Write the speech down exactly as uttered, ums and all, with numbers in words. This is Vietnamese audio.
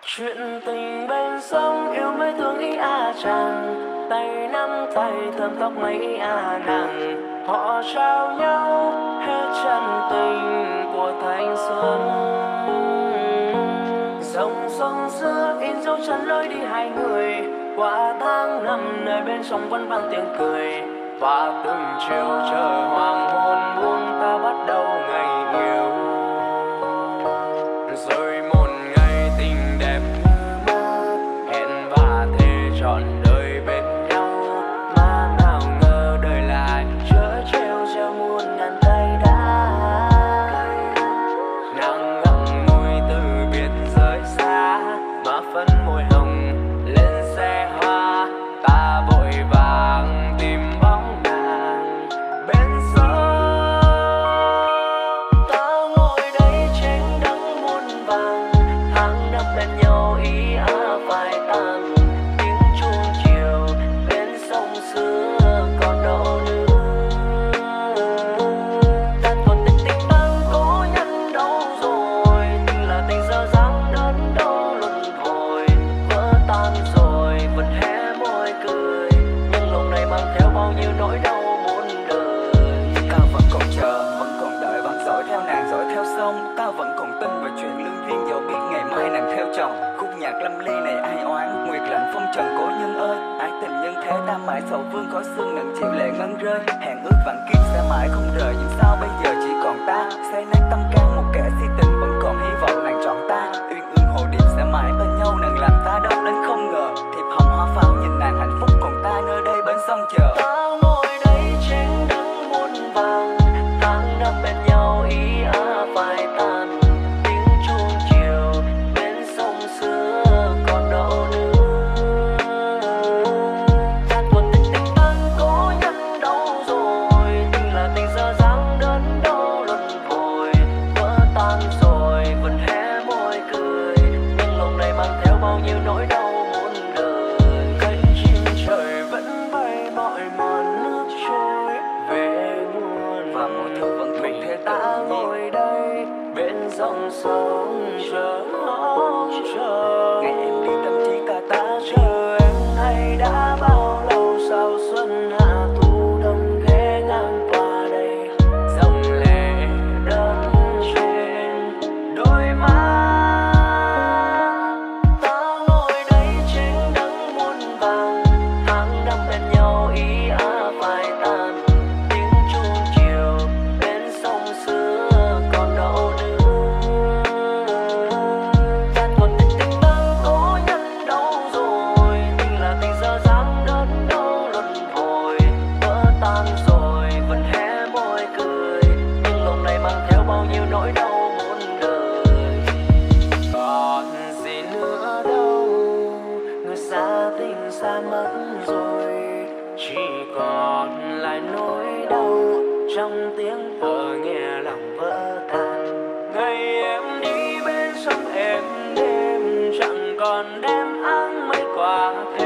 Chuyện tình bên sông yêu mấy thương ý a chàng, tay nắm tay thơm tóc mấy a nàng, họ trao nhau hết chân tình của thanh xuân. Dòng sông xưa in dấu chân lối đi hai người, qua tháng năm nơi bên sông vẫn vang tiếng cười, và từng chiều chờ hoàng hôn buông ta bắt đầu ngày yêu. Rồi một ngày tình đẹp như mơ, hẹn và thề trọn đời bên nhau, mà nào ngờ đời lại chở treo treo muôn ngàn tay đá. Nàng ngậm ngùi từ biệt rời xa, mà phấn môi hồng lên xe hoa, ta vội vàng tìm bóng nàng bên sông. Ta ngồi đây trên đắng muôn vàng, tháng năm bên nhau ý á phai tàn, tiếng chuông chiều bên sông xưa còn đâu nữa. Ta còn tình tình đang cố nhân đâu rồi, tình là tình dở dang đến đâu luân hồi, vỡ tan rồi vẫn hé môi cười, nhưng lòng này mang theo bao nhiêu nỗi đau muôn đời. Ta vẫn còn chờ, vẫn còn đợi, vẫn dõi theo nàng, dõi theo sông. Ta vẫn còn tin vào chuyện lương duyên, dẫu biết ngày mai nàng theo chồng. Khúc nhạc lâm ly này ai oán, nguyệt lạnh phong trần cố nhân ơi. Ái tình nhân thế ta mãi sầu vương, có xương nặng chịu lệ ngân rơi. Hẹn ước vạn kiếp sẽ mãi không rời, nhưng sao bây giờ chỉ còn ta say nát tâm can một kẻ si tình, vẫn còn hy vọng nàng chọn ta. Uyên ương hồ điệp sẽ mãi bên nhau, nàng làm ta đau đến không ngờ. Thiệp hồng hoa pháo nhìn nàng hạnh phúc, còn ta nơi đây bên sông chờ. Ta ngồi đây trên đắng muôn vàng, tháng năm bên nhau ý á phai tàn, tiếng chuông chiều bên sông xưa còn đâu nữa. Ta còn tình tình đang cố nhân đâu rồi, tình là tình dở dang đến đâu luân hồi, vỡ tan rồi vẫn hé môi cười, nhưng lòng này mang theo bao nhiêu nỗi đau muôn đời. Cánh chim trời vẫn bay mỏi mòn nước trôi về muôn, Và mọi thứ vẫn không mình thể ta tự nhiên. ngồi đây bên dòng sông chờ chờ. Ngày em đi tâm trí ta ta Ta chờ em hay đã bao lâu, sao xuân hạ thu đông ghé ngang qua đây, dòng lệ đơn trên đôi má. Ta ngồi đây trên đắng muôn vàng, tháng năm bên nhau ý á phai tàn, tiếng chuông chiều bên sông xưa còn đâu nữa. Ta còn tình tình đang cố nhân đâu rồi, tình là tình dở dang đến đâu luân hồi, vỡ tan rồi vẫn hé môi cười, nhưng lòng này mang theo bao nhiêu nỗi đau muôn đời. Còn gì nữa đâu, người xa tình xa mất rồi, chỉ còn lại nỗi đau trong tiếng thở nghe lòng vỡ tan. Ngày em đi bên sông êm đêm, chẳng còn đem áng mây qua